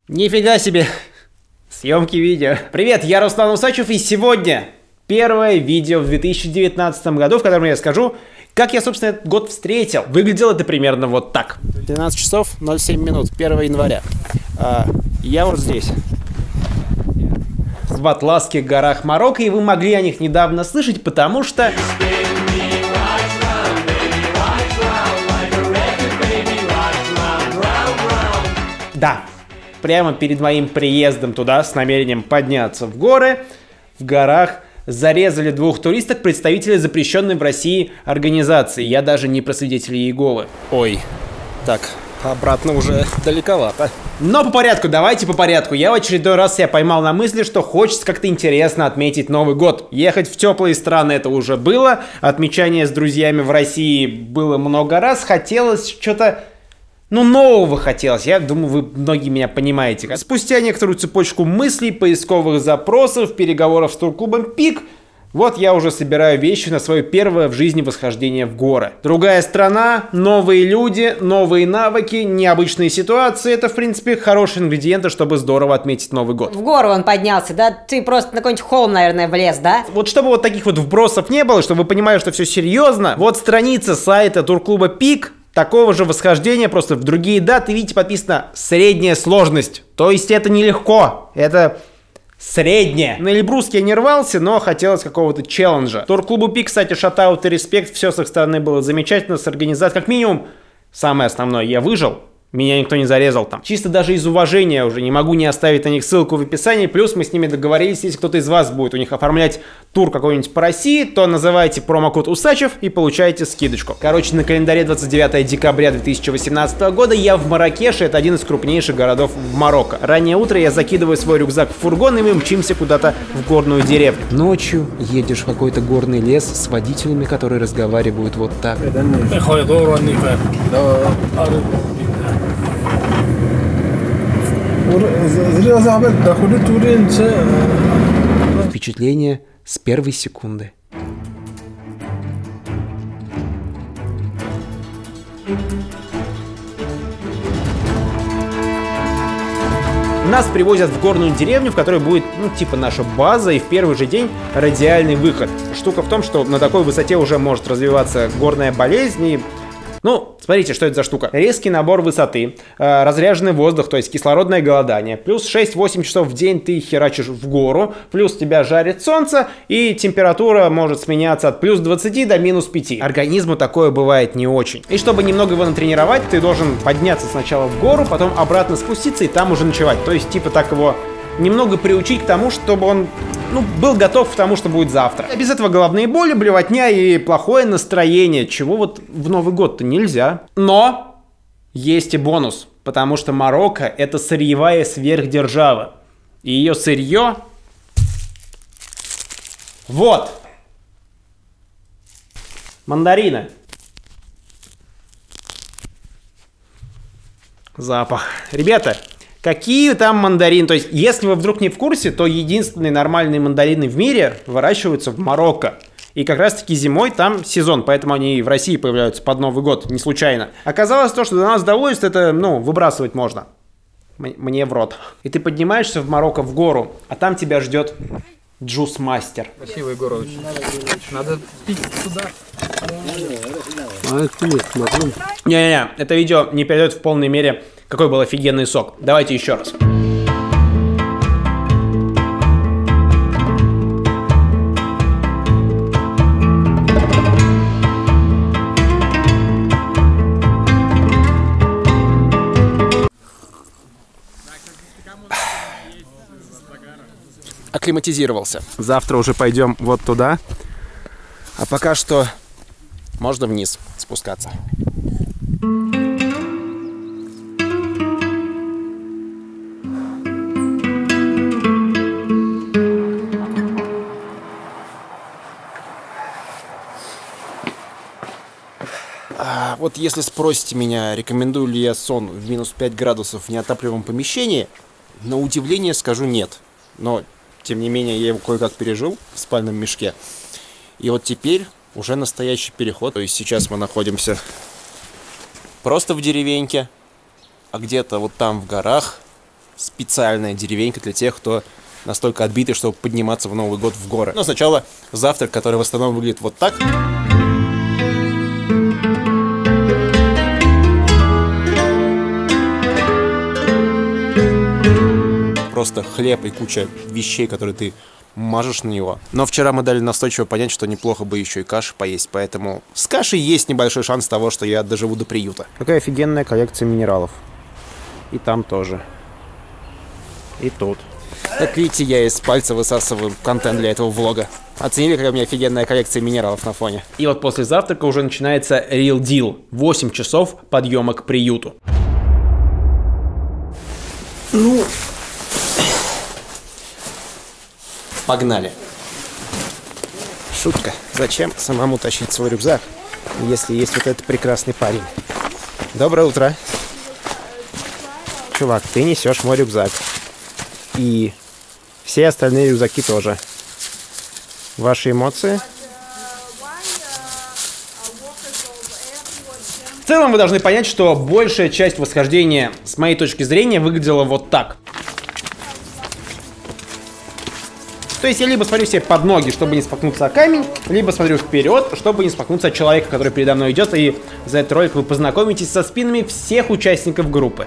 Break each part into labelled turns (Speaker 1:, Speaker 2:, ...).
Speaker 1: Нифига себе! Съемки видео. Привет, я Руслан Усачев, и сегодня первое видео в 2019 году, в котором я скажу, как я, собственно, этот год встретил. Выглядело это примерно вот так. 12 часов 07 минут, 1 января. Я вот здесь, в Атласских горах Марокко, и вы могли о них недавно слышать, потому что... Да, прямо перед моим приездом туда с намерением подняться в горы, в горах зарезали 2 туристок, представителей запрещенной в России организации. Я даже не про свидетелей Иеговы. Ой, так, обратно уже далековато. Но по порядку, давайте по порядку. Я в очередной раз себя поймал на мысли, что хочется как-то интересно отметить Новый год. Ехать в теплые страны это уже было, отмечание с друзьями в России было много раз, хотелось что-то... нового хотелось. Я думаю, вы многие меня понимаете. Спустя некоторую цепочку мыслей, поисковых запросов, переговоров с турклубом «Пик», вот я уже собираю вещи на свое первое в жизни восхождение в горы. Другая страна, новые люди, новые навыки, необычные ситуации. Это, в принципе, хорошие ингредиенты, чтобы здорово отметить Новый год.
Speaker 2: В гору он поднялся, да? Ты просто на какой-нибудь холм, наверное, влез, да?
Speaker 1: Вот чтобы вот таких вот вбросов не было, чтобы вы понимали, что все серьезно, вот страница сайта турклуба «Пик», такого же восхождения, просто в другие даты, видите, подписано «средняя сложность». То есть это нелегко, это среднее. На Эльбрус я не рвался, но хотелось какого-то челленджа. Турклубу «Пик», кстати, шатаут и респект, все с их стороны было замечательно, с организацией. Как минимум, самое основное, я выжил. Меня никто не зарезал там. Чисто даже из уважения уже не могу не оставить на них ссылку в описании. Плюс мы с ними договорились, если кто-то из вас будет у них оформлять тур какой-нибудь по России, то называйте промокод Усачев и получаете скидочку. Короче, на календаре 29 декабря 2018 года я в Марракеше, это один из крупнейших городов в Марокко. Раннее утро я закидываю свой рюкзак в фургон, и мы мчимся куда-то в горную деревню. Ночью едешь в какой-то горный лес с водителями, которые разговаривают вот так. Впечатление с первой секунды. Нас привозят в горную деревню, в которой будет, типа наша база, и в первый же день радиальный выход. Штука в том, что на такой высоте уже может развиваться горная болезнь и... смотрите, что это за штука. Резкий набор высоты, разряженный воздух, то есть кислородное голодание, плюс 6-8 часов в день ты херачишь в гору, плюс тебя жарит солнце, и температура может сменяться от плюс 20 до минус 5. Организму такое бывает не очень. И чтобы немного его натренировать, ты должен подняться сначала в гору, потом обратно спуститься и там уже ночевать. То есть, типа, так его немного приучить к тому, чтобы он... был готов к тому, что будет завтра. А без этого головные боли, блевотня и плохое настроение, чего вот в Новый год-то нельзя. Но есть и бонус, потому что Марокко — это сырьевая сверхдержава. И ее сырье... Вот! Мандарины. Запах. Ребята... Какие там мандарины? То есть, если вы вдруг не в курсе, то единственные нормальные мандарины в мире выращиваются в Марокко. И как раз-таки зимой там сезон, поэтому они в России появляются под Новый год, не случайно. Оказалось то, что до нас доводится, это, выбрасывать можно. Мне в рот. И ты поднимаешься в Марокко в гору, а там тебя ждет джус-мастер.
Speaker 3: Красивый город очень. Надо пить сюда.
Speaker 1: Не-не-не, это видео не передает в полной мере, какой был офигенный сок. Давайте еще раз. Акклиматизировался. Завтра уже пойдем вот туда. А пока что можно вниз спускаться. Вот если спросите меня, рекомендую ли я сон в минус 5 градусов в неотапливаемом помещении, на удивление скажу нет. Но, тем не менее, я его кое-как пережил в спальном мешке. И вот теперь уже настоящий переход. То есть сейчас мы находимся просто в деревеньке, а где-то вот там в горах специальная деревенька для тех, кто настолько отбитый, чтобы подниматься в Новый год в горы. Но сначала завтрак, который в основном выглядит вот так. Просто хлеб и куча вещей, которые ты мажешь на него. Но вчера мы дали настойчиво понять, что неплохо бы еще и каши поесть, поэтому с кашей есть небольшой шанс того, что я доживу до приюта. Какая офигенная коллекция минералов. И там тоже. И тут. Как видите, я из пальца высасываю контент для этого влога. Оценили, какая у меня офигенная коллекция минералов на фоне? И вот после завтрака уже начинается real deal. 8 часов подъема к приюту. Ну... Погнали. Шутка. Зачем самому тащить свой рюкзак, если есть вот этот прекрасный парень? Доброе утро. Чувак, ты несешь мой рюкзак. И все остальные рюкзаки тоже. Ваши эмоции? В целом вы должны понять, что большая часть восхождения, с моей точки зрения, выглядела вот так. То есть я либо смотрю себе под ноги, чтобы не споткнуться о камень, либо смотрю вперед, чтобы не споткнуться от человека, который передо мной идет, и за этот ролик вы познакомитесь со спинами всех участников группы.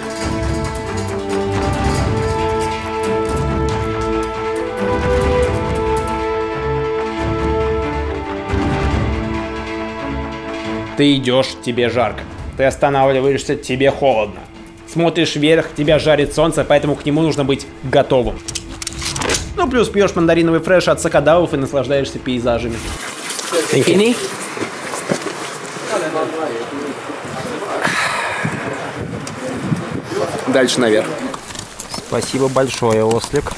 Speaker 1: Ты идешь, тебе жарко. Ты останавливаешься, тебе холодно. Смотришь вверх, тебя жарит солнце, поэтому к нему нужно быть готовым. Ну, плюс пьешь мандариновый фреш от сакадавов и наслаждаешься пейзажами. Фини? Дальше наверх. Спасибо большое, ослик.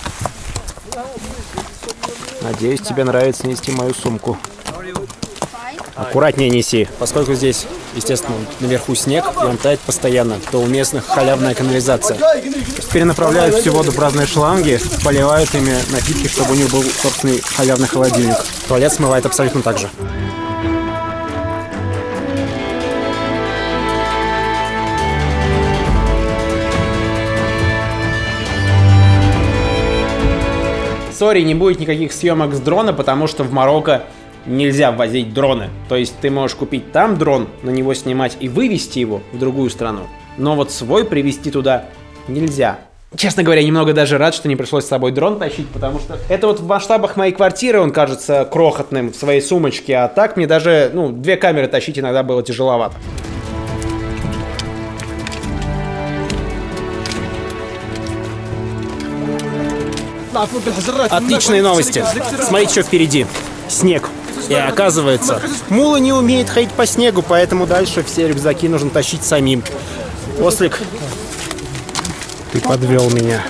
Speaker 1: Надеюсь, тебе нравится нести мою сумку. Аккуратнее неси, поскольку здесь, естественно, наверху снег, и он тает постоянно, то у местных халявная канализация. Перенаправляют всю воду в разные шланги, поливают ими напитки, чтобы у них был собственный халявный холодильник. Туалет смывает абсолютно так же. Сори, не будет никаких съемок с дрона, потому что в Марокко нельзя ввозить дроны. То есть ты можешь купить там дрон, на него снимать и вывести его в другую страну. Но вот свой привезти туда нельзя. Честно говоря, немного даже рад, что не пришлось с собой дрон тащить, потому что это вот в масштабах моей квартиры он кажется крохотным в своей сумочке, а так мне даже, ну, 2 камеры тащить иногда было тяжеловато. Отличные новости. Смотрите, что впереди. Снег. И оказывается, мула не умеет ходить по снегу, поэтому дальше все рюкзаки нужно тащить самим. Ослик, ты подвел меня.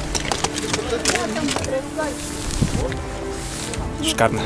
Speaker 1: Шикарно.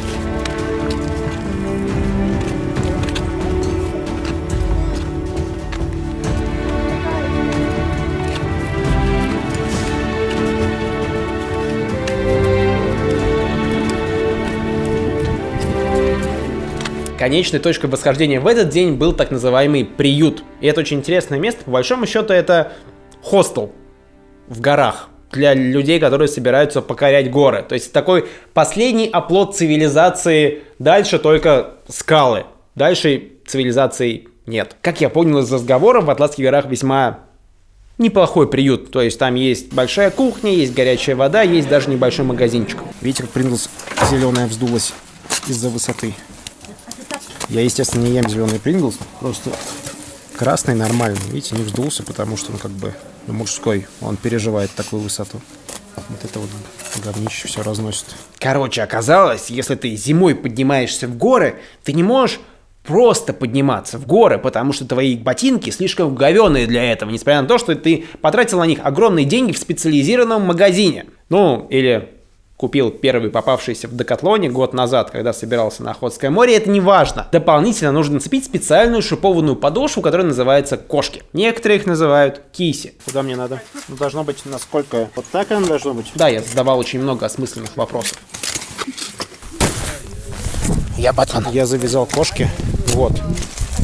Speaker 1: Конечной точкой восхождения в этот день был так называемый приют. И это очень интересное место. По большому счету это хостел в горах для людей, которые собираются покорять горы. То есть такой последний оплот цивилизации. Дальше только скалы. Дальше цивилизации нет. Как я понял из разговора, в Атласских горах весьма неплохой приют. То есть там есть большая кухня, есть горячая вода, есть даже небольшой магазинчик. Видите, как Принглс зеленая вздулась из-за высоты. Я, естественно, не ем зеленый Принглс, просто красный нормальный. Видите, не вздулся, потому что он как бы мужской, он переживает такую высоту. Вот это вот говнище все разносит. Короче, оказалось, если ты зимой поднимаешься в горы, ты не можешь просто подниматься в горы, потому что твои ботинки слишком говёные для этого, несмотря на то, что ты потратил на них огромные деньги в специализированном магазине. Ну, или купил первый попавшийся в Декатлоне год назад, когда собирался на Охотское море, это не важно. Дополнительно нужно нацепить специальную шипованную подошву, которая называется кошки. Некоторые их называют киси. Куда мне надо? Ну, должно быть насколько? Вот так оно должно быть? Да, я задавал очень много осмысленных вопросов. Я пацан. Я завязал кошки. Вот.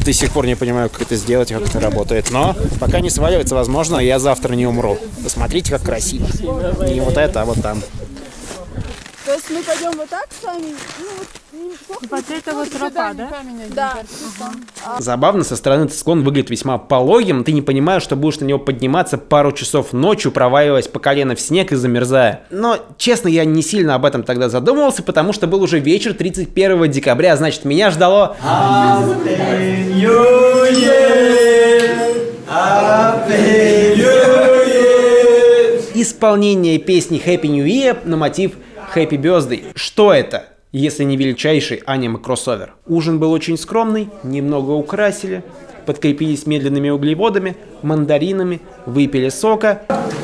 Speaker 1: До сих пор не понимаю, как это сделать, как это работает. Но пока не сваливается, возможно, я завтра не умру. Посмотрите, как красиво. Не вот это, а вот там.
Speaker 4: То есть мы пойдем вот так с вами?
Speaker 5: Вот это вот тропа, да?
Speaker 4: Да.
Speaker 1: Забавно, со стороны этот склон выглядит весьма пологим. Ты не понимаешь, что будешь на него подниматься пару часов ночью, проваливаясь по колено в снег и замерзая. Но, честно, я не сильно об этом тогда задумывался, потому что был уже вечер 31 декабря, значит, меня ждало... исполнение песни Happy New Year на мотив Happy Birthday. Что это, если не величайший аниме-кроссовер? Ужин был очень скромный, немного украсили, подкрепились медленными углеводами, мандаринами, выпили сока.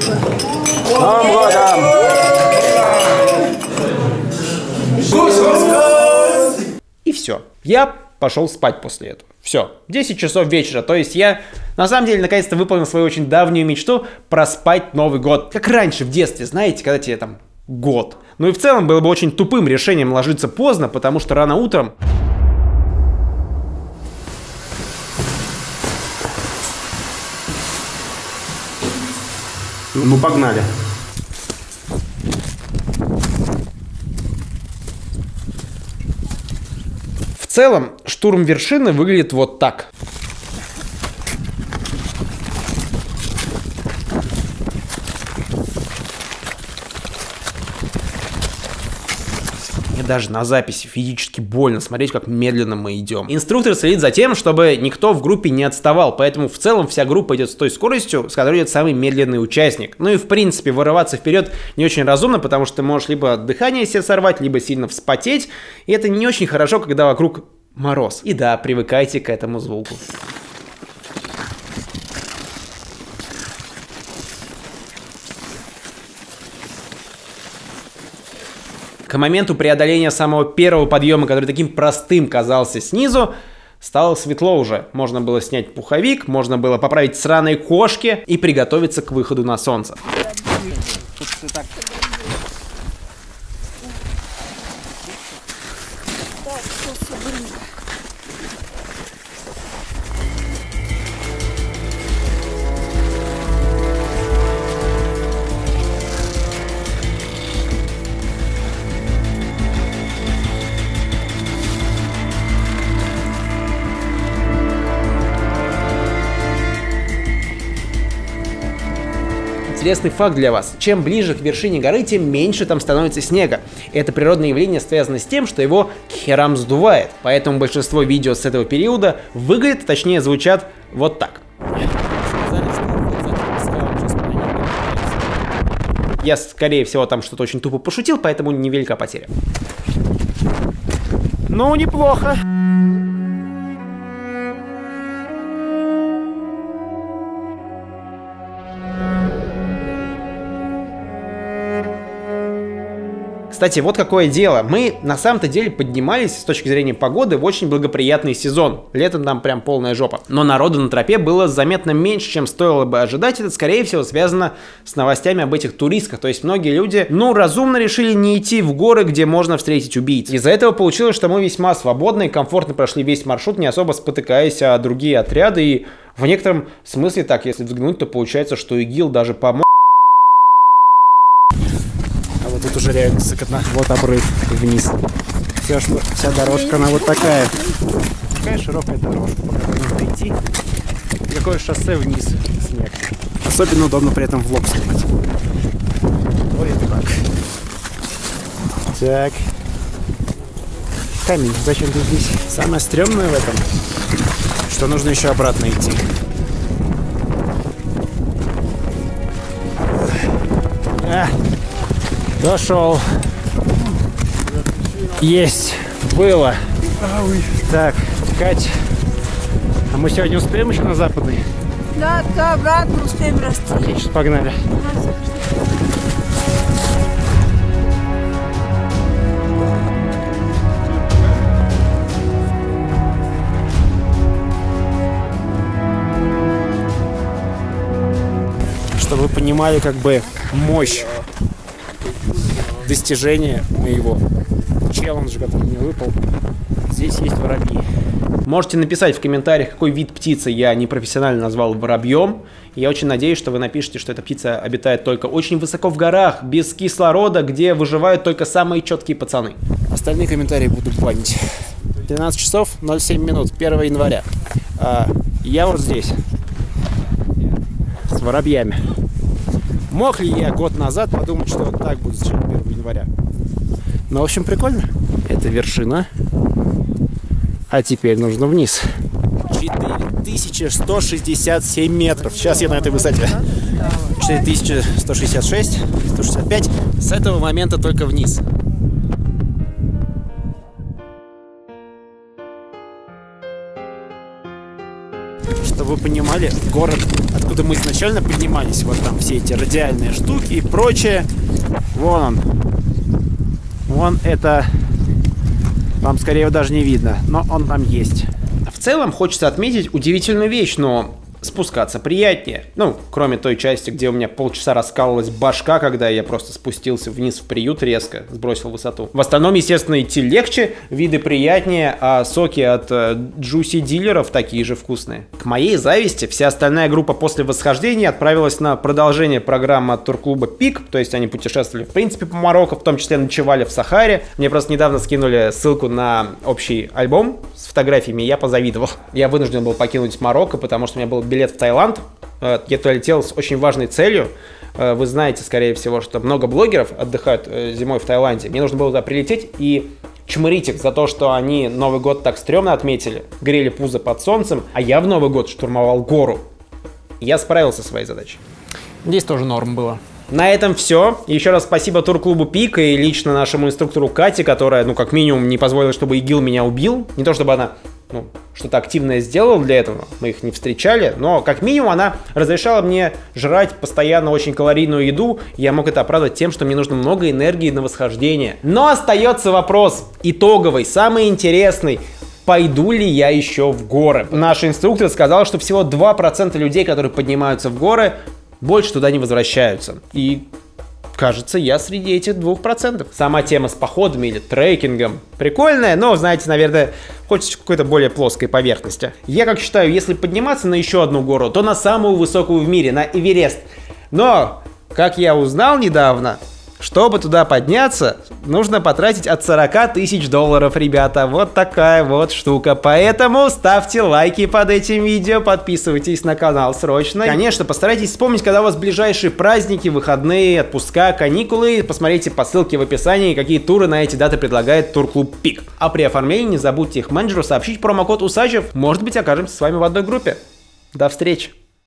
Speaker 1: И все. Я пошел спать после этого. Все, 10 часов вечера, то есть я, на самом деле, наконец-то выполнил свою очень давнюю мечту проспать Новый год. Как раньше, в детстве, знаете, когда тебе там год. Ну и в целом было бы очень тупым решением ложиться поздно, потому что рано утром... Ну, погнали. В целом, штурм вершины выглядит вот так. Мне даже на записи физически больно смотреть, как медленно мы идем. Инструктор следит за тем, чтобы никто в группе не отставал, поэтому в целом вся группа идет с той скоростью, с которой идет самый медленный участник. Ну и в принципе вырываться вперед не очень разумно, потому что ты можешь либо дыхание себе сорвать, либо сильно вспотеть, и это не очень хорошо, когда вокруг мороз. И да, привыкайте к этому звуку. К моменту преодоления самого первого подъема, который таким простым казался снизу, стало светло уже. Можно было снять пуховик, можно было поправить сраные кошки и приготовиться к выходу на солнце. Интересный факт для вас. Чем ближе к вершине горы, тем меньше там становится снега. Это природное явление связано с тем, что его к херам сдувает. Поэтому большинство видео с этого периода выглядят, точнее звучат вот так. Я, скорее всего, там что-то очень тупо пошутил, поэтому невелика потеря. Ну, неплохо. Кстати, вот какое дело. Мы на самом-то деле поднимались с точки зрения погоды в очень благоприятный сезон. Летом там прям полная жопа. Но народу на тропе было заметно меньше, чем стоило бы ожидать. Это, скорее всего, связано с новостями об этих туристках. То есть многие люди, разумно решили не идти в горы, где можно встретить убийц. Из-за этого получилось, что мы весьма свободно и комфортно прошли весь маршрут, не особо спотыкаясь о другие отряды. И в некотором смысле так, если взглянуть, то получается, что ИГИЛ даже помог. Тут уже реально высокотно. Вот обрыв вниз. Вся дорожка, она вот такая. Такая широкая дорожка, по которой нужно идти. И какое шоссе вниз. Снег. Особенно удобно при этом влог снимать. Вот так. Так. Камень. Зачем ты здесь? Самое стрёмное в этом, что нужно еще обратно идти. Дошел. Есть. Было. Так, Кать. А мы сегодня успеем еще на западный?
Speaker 4: Да, обратно успеем расти.
Speaker 1: Отлично, погнали. Чтобы вы понимали, как бы, мощь достижения моего челленджа, который мне выпал. Здесь есть воробьи. Можете написать в комментариях, какой вид птицы я непрофессионально назвал воробьем. Я очень надеюсь, что вы напишите, что эта птица обитает только очень высоко в горах, без кислорода, где выживают только самые четкие пацаны. Остальные комментарии буду банить. 12 часов 07 минут, 1 января. Я вот здесь, с воробьями. Мог ли я год назад подумать, что вот так будет 1 января? Ну, в общем, прикольно. Это вершина. А теперь нужно вниз. 4167 метров. Сейчас я на этой высоте. 4166, 165. С этого момента только вниз. Чтобы вы понимали, город, откуда мы изначально поднимались, вот там все эти радиальные штуки и прочее. Вон он. Вон это... Вам скорее его даже не видно, но он там есть. В целом хочется отметить удивительную вещь, но спускаться приятнее. Ну, кроме той части, где у меня полчаса раскалывалась башка, когда я просто спустился вниз в приют резко, сбросил высоту. В остальном, естественно, идти легче, виды приятнее, а соки от Juicy дилеров такие же вкусные. К моей зависти, вся остальная группа после восхождения отправилась на продолжение программы от турклуба Пик, то есть они путешествовали, в принципе, по Марокко, в том числе ночевали в Сахаре. Мне просто недавно скинули ссылку на общий альбом с фотографиями, и я позавидовал. Я вынужден был покинуть Марокко, потому что у меня был билет в Таиланд. Я туда летел с очень важной целью. Вы знаете, скорее всего, что много блогеров отдыхают зимой в Таиланде. Мне нужно было туда прилететь и чмырить их за то, что они Новый год так стрёмно отметили, грели пузо под солнцем, а я в Новый год штурмовал гору. Я справился со своей задачей.
Speaker 3: Здесь тоже норм было.
Speaker 1: На этом все. Еще раз спасибо турклубу Пик и лично нашему инструктору Кате, которая, ну, как минимум, не позволила, чтобы ИГИЛ меня убил. Не то, чтобы она что-то активное сделала для этого, мы их не встречали, но как минимум она разрешала мне жрать постоянно очень калорийную еду, и я мог это оправдать тем, что мне нужно много энергии на восхождение. Но остается вопрос итоговый, самый интересный. Пойду ли я еще в горы? Наш инструктор сказал, что всего 2% людей, которые поднимаются в горы, больше туда не возвращаются. И кажется, я среди этих 2%. Сама тема с походами или трекингом прикольная, но, знаете, наверное, хочется какой-то более плоской поверхности. Я как считаю, если подниматься на еще одну гору, то на самую высокую в мире, на Эверест. Но, как я узнал недавно, чтобы туда подняться, нужно потратить от 40 тысяч долларов, ребята. Вот такая вот штука. Поэтому ставьте лайки под этим видео, подписывайтесь на канал срочно. Конечно, постарайтесь вспомнить, когда у вас ближайшие праздники, выходные, отпуска, каникулы. Посмотрите по ссылке в описании, какие туры на эти даты предлагает турклуб Пик. А при оформлении не забудьте их менеджеру сообщить промокод УСАЧЕВ. Может быть, окажемся с вами в одной группе. До встречи!